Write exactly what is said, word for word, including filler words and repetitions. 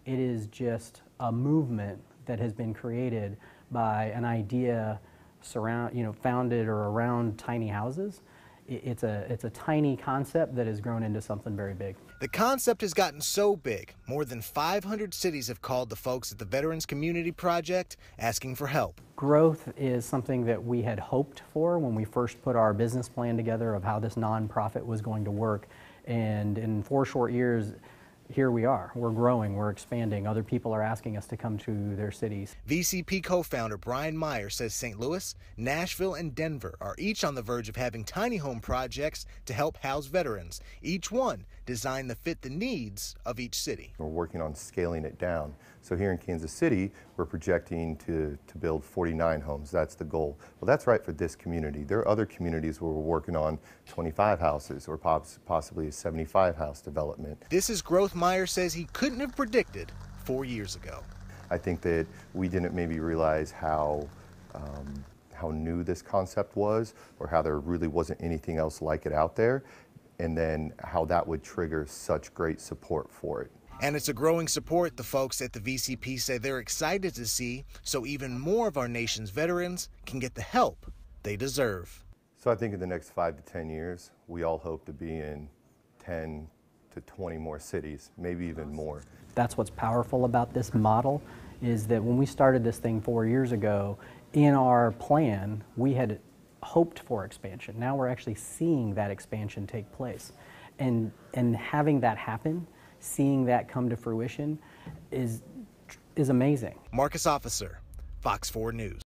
It is just a movement that has been created by an idea surround, you know, founded or around tiny houses. It's a, it's a tiny concept that has grown into something very big. The concept has gotten so big, more than five hundred cities have called the folks at the Veterans Community Project asking for help. Growth is something that we had hoped for when we first put our business plan together of how this nonprofit was going to work. And in four short years, here we are. We're growing, we're expanding. Other people are asking us to come to their cities. V C P co-founder Brian Meyer says Saint Louis, Nashville, and Denver are each on the verge of having tiny home projects to help house veterans, each one designed to fit the needs of each city. We're working on scaling it down. So here in Kansas City, we're projecting to, to build forty-nine homes. That's the goal. Well, that's right for this community. There are other communities where we're working on twenty-five houses or poss possibly a seventy-five house development. This is growth Meyer says he couldn't have predicted four years ago. I think that we didn't maybe realize how, um, how new this concept was, or how there really wasn't anything else like it out there, and then how that would trigger such great support for it. And it's a growing support the folks at the V C P say they're excited to see, so even more of our nation's veterans can get the help they deserve. So I think in the next five to ten years, we all hope to be in ten to twenty more cities, maybe even more. That's what's powerful about this model, is that when we started this thing four years ago, in our plan, we had hoped for expansion. Now we're actually seeing that expansion take place. And, and having that happen, seeing that come to fruition is, is amazing. Marcus Officer, Fox four News.